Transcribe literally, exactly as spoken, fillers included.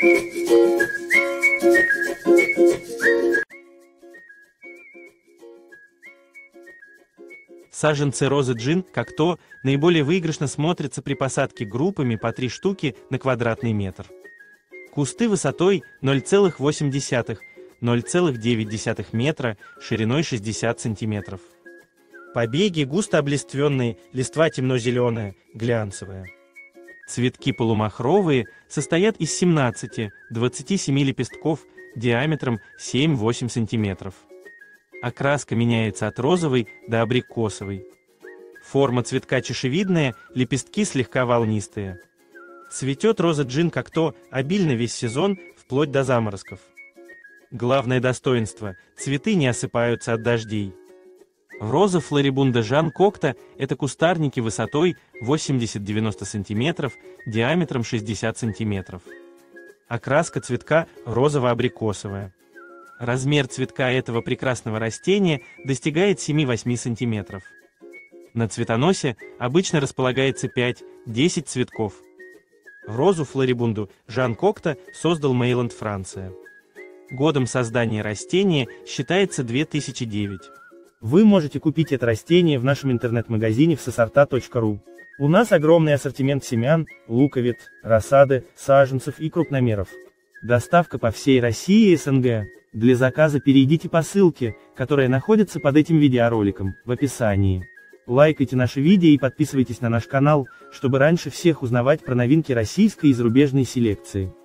Саженцы розы джин Cocteau наиболее выигрышно смотрятся при посадке группами по три штуки на квадратный метр. Кусты высотой ноль целых восемь десятых — ноль целых девять десятых метра, шириной шестьдесят сантиметров. Побеги густо облиственные, листва темно-зеленая, глянцевая. Цветки полумахровые, состоят из семнадцати — двадцати семи лепестков диаметром семь — восемь сантиметров. Окраска меняется от розовой до абрикосовой. Форма цветка чашевидная, лепестки слегка волнистые. Цветет роза джин Cocteau обильно весь сезон, вплоть до заморозков. Главное достоинство – цветы не осыпаются от дождей. Роза флорибунда Жан Кокта – это кустарники высотой восемьдесят — девяносто сантиметров, диаметром шестьдесят сантиметров. Окраска цветка розово-абрикосовая. Размер цветка этого прекрасного растения достигает семи — восьми сантиметров. На цветоносе обычно располагается пять — десять цветков. Розу флорибунду Жан Кокта создал Мейланд, Франция. Годом создания растения считается две тысячи девятый. Вы можете купить это растение в нашем интернет-магазине в сосорта точка ру. У нас огромный ассортимент семян, луковиц, рассады, саженцев и крупномеров. Доставка по всей России и СНГ. Для заказа перейдите по ссылке, которая находится под этим видеороликом, в описании. Лайкайте наши видео и подписывайтесь на наш канал, чтобы раньше всех узнавать про новинки российской и зарубежной селекции.